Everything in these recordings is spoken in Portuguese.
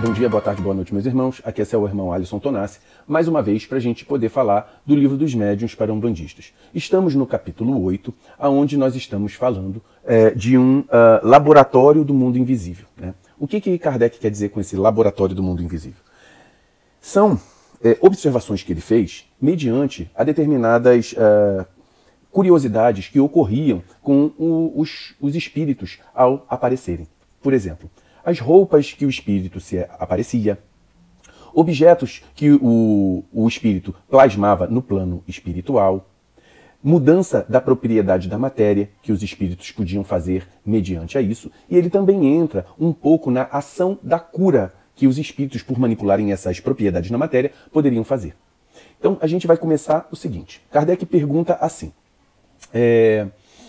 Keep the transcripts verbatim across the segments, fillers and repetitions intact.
Bom dia, boa tarde, boa noite, meus irmãos. Aqui é seu irmão Alisson Tonassi, mais uma vez para a gente poder falar do livro dos médiuns para umbandistas. Estamos no capítulo oito, onde nós estamos falando é, de um uh, laboratório do mundo invisível. Né? O que, que Kardec quer dizer com esse laboratório do mundo invisível? São é, observações que ele fez mediante a determinadas uh, curiosidades que ocorriam com o, os, os espíritos ao aparecerem. Por exemplo, as roupas que o espírito se aparecia, objetos que o, o espírito plasmava no plano espiritual, mudança da propriedade da matéria que os espíritos podiam fazer mediante a isso, e ele também entra um pouco na ação da cura que os espíritos, por manipularem essas propriedades na matéria, poderiam fazer. Então, a gente vai começar o seguinte. Kardec pergunta assim, é,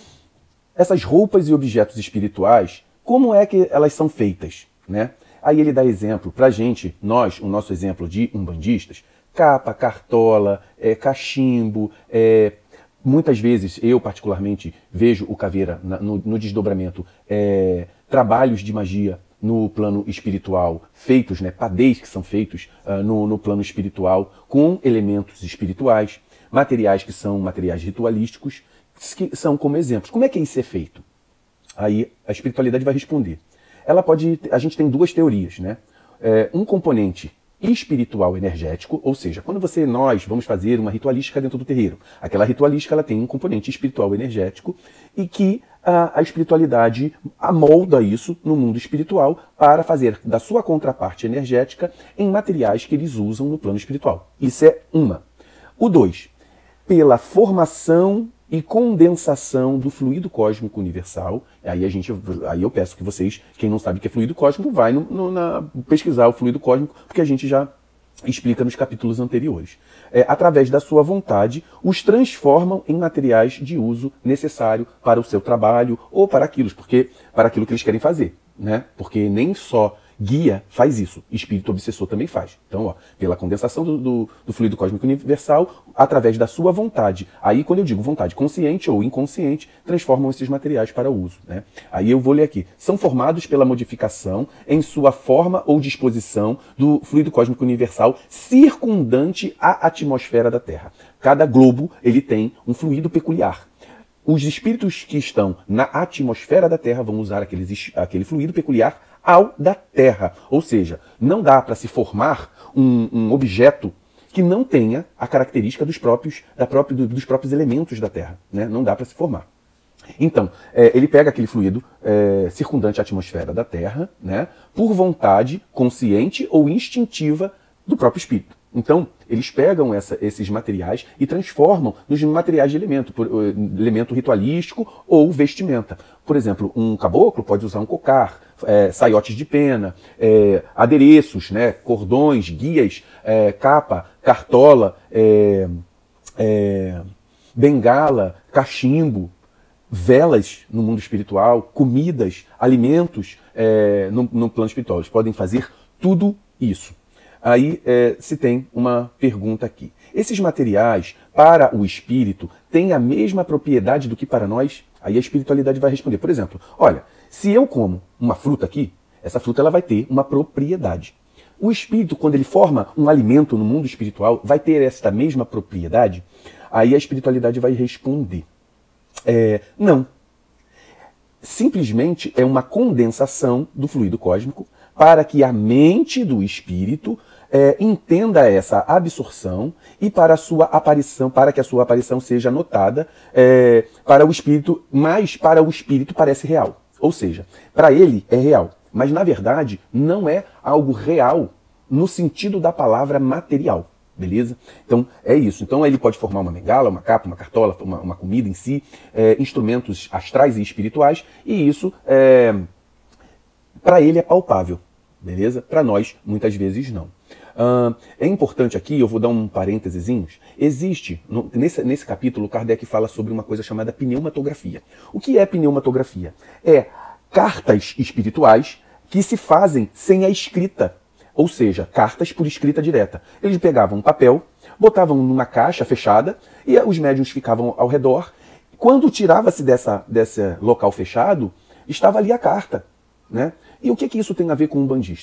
essas roupas e objetos espirituais, como é que elas são feitas, né? Aí ele dá exemplo para a gente, nós, o nosso exemplo de umbandistas, capa, cartola, é, cachimbo, é, muitas vezes, eu particularmente vejo o Caveira na, no, no desdobramento, é, trabalhos de magia no plano espiritual, feitos, né, padês que são feitos uh, no, no plano espiritual, com elementos espirituais, materiais que são materiais ritualísticos, que são como exemplos. Como é que isso é feito? Aí a espiritualidade vai responder. Ela pode, a gente tem duas teorias, né? É, um componente espiritual energético, ou seja, quando você, nós vamos fazer uma ritualística dentro do terreiro, aquela ritualística ela tem um componente espiritual energético e que a, a espiritualidade amolda isso no mundo espiritual para fazer da sua contraparte energética em materiais que eles usam no plano espiritual. Isso é uma. O dois, pela formação e condensação do fluido cósmico universal. Aí a gente, aí eu peço que vocês, quem não sabe o que é fluido cósmico, vai no, no, na, pesquisar o fluido cósmico, porque a gente já explica nos capítulos anteriores. É, através da sua vontade, os transformam em materiais de uso necessário para o seu trabalho ou para aquilo, porque, para aquilo que eles querem fazer. Né? Porque nem só guia faz isso, espírito obsessor também faz. Então, ó, pela condensação do, do, do fluido cósmico universal, através da sua vontade. Aí, quando eu digo vontade consciente ou inconsciente, transformam esses materiais para uso. Né? Aí eu vou ler aqui. São formados pela modificação em sua forma ou disposição do fluido cósmico universal circundante à atmosfera da Terra. Cada globo ele tem um fluido peculiar. Os espíritos que estão na atmosfera da Terra vão usar aqueles, aquele fluido peculiar ao da Terra. Ou seja, não dá para se formar um, um objeto que não tenha a característica dos próprios, da própria, dos próprios elementos da Terra. Né? Não dá para se formar. Então, é, ele pega aquele fluido é, circundante à atmosfera da Terra, né, por vontade consciente ou instintiva do próprio espírito. Então, eles pegam essa, esses materiais e transformam nos materiais de elemento, por, uh, elemento ritualístico ou vestimenta. Por exemplo, um caboclo pode usar um cocar, é, saiotes de pena, é, adereços, né, cordões, guias, é, capa, cartola, é, é, bengala, cachimbo, velas no mundo espiritual, comidas, alimentos é, no, no plano espiritual. Eles podem fazer tudo isso. Aí é, se tem uma pergunta aqui. Esses materiais, para o espírito, têm a mesma propriedade do que para nós? Aí a espiritualidade vai responder. Por exemplo, olha, se eu como uma fruta aqui, essa fruta ela vai ter uma propriedade. O espírito, quando ele forma um alimento no mundo espiritual, vai ter esta mesma propriedade? Aí a espiritualidade vai responder. É, não. Simplesmente é uma condensação do fluido cósmico para que a mente do espírito é, entenda essa absorção e para a sua aparição, para que a sua aparição seja notada é, para o espírito, mas para o espírito parece real. Ou seja, para ele é real, mas na verdade não é algo real no sentido da palavra material. Beleza? Então é isso. Então ele pode formar uma bengala, uma capa, uma cartola, uma, uma comida em si, é, instrumentos astrais e espirituais, e isso é, para ele é palpável. Beleza? Para nós, muitas vezes não. Uh, é importante aqui, eu vou dar um parênteses, existe, no, nesse, nesse capítulo, Kardec fala sobre uma coisa chamada pneumatografia. O que é pneumatografia? É cartas espirituais que se fazem sem a escrita, ou seja, cartas por escrita direta. Eles pegavam um papel, botavam numa caixa fechada e os médiuns ficavam ao redor. Quando tirava-se dessa, desse local fechado, estava ali a carta. Né? E o que, que isso tem a ver com um umbandista?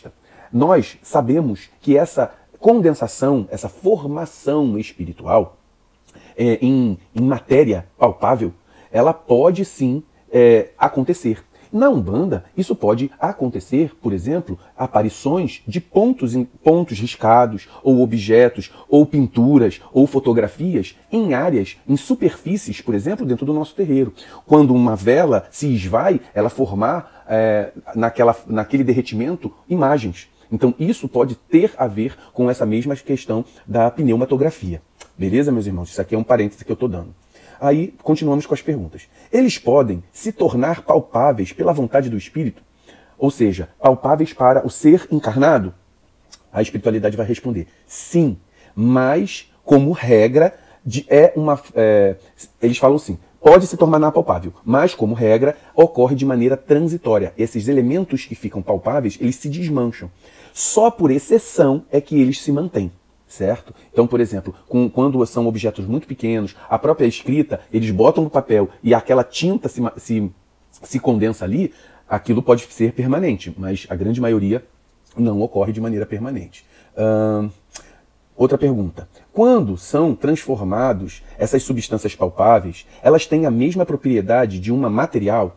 nós sabemos que essa condensação, essa formação espiritual é, em, em matéria palpável, ela pode sim é, acontecer. Na Umbanda, isso pode acontecer, por exemplo, aparições de pontos, em, pontos riscados, ou objetos, ou pinturas, ou fotografias em áreas, em superfícies, por exemplo, dentro do nosso terreiro. Quando uma vela se esvai, ela formar é, naquela, naquele derretimento imagens. Então isso pode ter a ver com essa mesma questão da pneumatografia. Beleza, meus irmãos? Isso aqui é um parêntese que eu estou dando. Aí, continuamos com as perguntas. Eles podem se tornar palpáveis pela vontade do espírito? Ou seja, palpáveis para o ser encarnado? A espiritualidade vai responder sim, mas como regra, de, é uma, é, eles falam assim, pode se tornar palpável, mas como regra, ocorre de maneira transitória. Esses elementos que ficam palpáveis, eles se desmancham. Só por exceção é que eles se mantêm. Certo? Então, por exemplo, com, quando são objetos muito pequenos, a própria escrita, eles botam no papel e aquela tinta se, se, se condensa ali, aquilo pode ser permanente, mas a grande maioria não ocorre de maneira permanente. Hum, outra pergunta. Quando são transformados essas substâncias palpáveis, elas têm a mesma propriedade de uma material?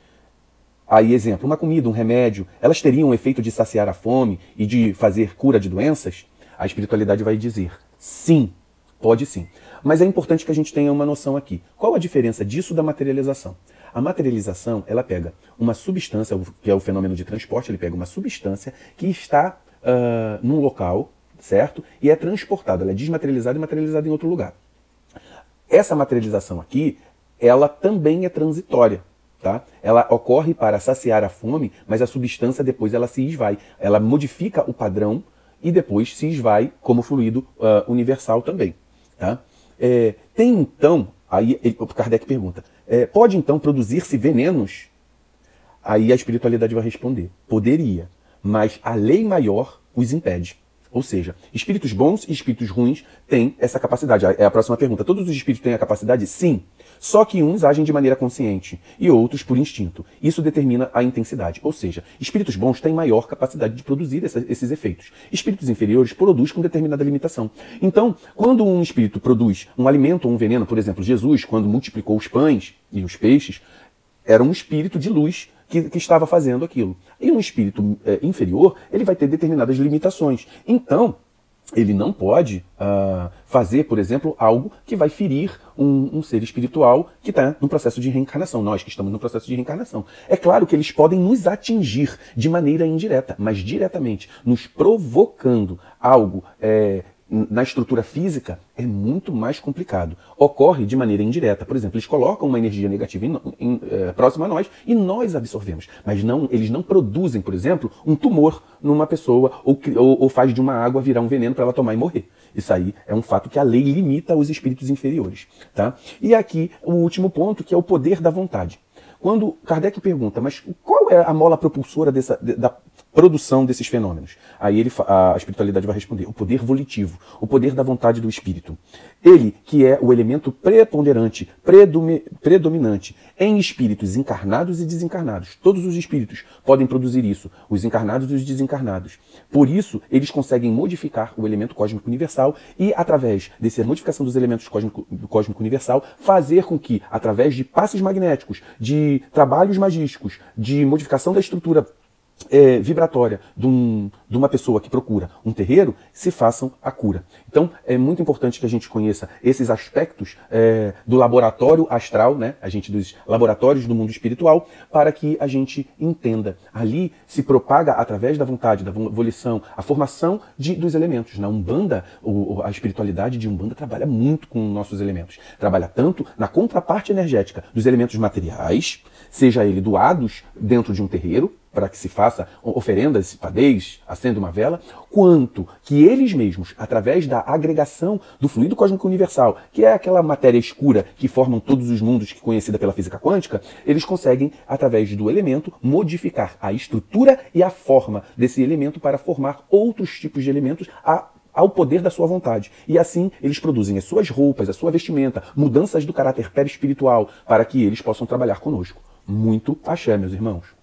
Aí, exemplo, uma comida, um remédio, elas teriam o efeito de saciar a fome e de fazer cura de doenças? A espiritualidade vai dizer sim, pode sim. Mas é importante que a gente tenha uma noção aqui. Qual a diferença disso da materialização? A materialização, ela pega uma substância, que é o fenômeno de transporte, ele pega uma substância que está uh, num local, certo? E é transportada, ela é desmaterializada e materializada em outro lugar. Essa materialização aqui, ela também é transitória. Tá? Ela ocorre para saciar a fome, mas a substância depois ela se esvai. Ela modifica o padrão e depois se esvai como fluido uh, universal também. Tá? É, tem então, aí ele, o Kardec pergunta, é, pode então produzir-se venenos? Aí a espiritualidade vai responder, poderia, mas a lei maior os impede. Ou seja, espíritos bons e espíritos ruins têm essa capacidade. É a próxima pergunta. Todos os espíritos têm a capacidade? Sim. Só que uns agem de maneira consciente e outros por instinto. Isso determina a intensidade. Ou seja, espíritos bons têm maior capacidade de produzir essa, esses efeitos. Espíritos inferiores produzem com determinada limitação. Então, quando um espírito produz um alimento ou um veneno, por exemplo, Jesus, quando multiplicou os pães e os peixes, era um espírito de luz que, que estava fazendo aquilo. E um espírito é, inferior, ele vai ter determinadas limitações. Então, ele não pode uh, fazer, por exemplo, algo que vai ferir um, um ser espiritual que está no processo de reencarnação. Nós que estamos no processo de reencarnação. É claro que eles podem nos atingir de maneira indireta, mas diretamente, nos provocando algo é, na estrutura física, é muito mais complicado. Ocorre de maneira indireta. Por exemplo, eles colocam uma energia negativa em, em, é, próxima a nós e nós absorvemos. Mas não, eles não produzem, por exemplo, um tumor numa pessoa ou, ou, ou faz de uma água virar um veneno para ela tomar e morrer. Isso aí é um fato que a lei limita os espíritos inferiores. Tá? E aqui o último ponto, que é o poder da vontade. Quando Kardec pergunta, mas qual é a mola propulsora dessa, da produção desses fenômenos? Aí ele, a espiritualidade vai responder, o poder volitivo, o poder da vontade do espírito. Ele, que é o elemento preponderante, predominante em espíritos encarnados e desencarnados. Todos os espíritos podem produzir isso, os encarnados e os desencarnados. Por isso, eles conseguem modificar o elemento cósmico universal e, através dessa modificação dos elementos cósmico, do cósmico universal, fazer com que, através de passes magnéticos, de trabalhos magísticos, de modificação da estrutura É, vibratória de, um, de uma pessoa que procura um terreiro, se façam a cura. Então, é muito importante que a gente conheça esses aspectos é, do laboratório astral, né? A gente dos laboratórios do mundo espiritual, para que a gente entenda. Ali se propaga, através da vontade, da volição, a formação de, dos elementos. Na Umbanda, o, a espiritualidade de Umbanda trabalha muito com nossos elementos. Trabalha tanto na contraparte energética dos elementos materiais, seja ele doados dentro de um terreiro, para que se faça oferendas, padês, acenda uma vela, quanto que eles mesmos, através da agregação do fluido cósmico universal, que é aquela matéria escura que formam todos os mundos que é conhecida pela física quântica, eles conseguem, através do elemento, modificar a estrutura e a forma desse elemento para formar outros tipos de elementos a ao poder da sua vontade. E assim eles produzem as suas roupas, a sua vestimenta, mudanças do caráter perispiritual, para que eles possam trabalhar conosco. Muito axé, meus irmãos.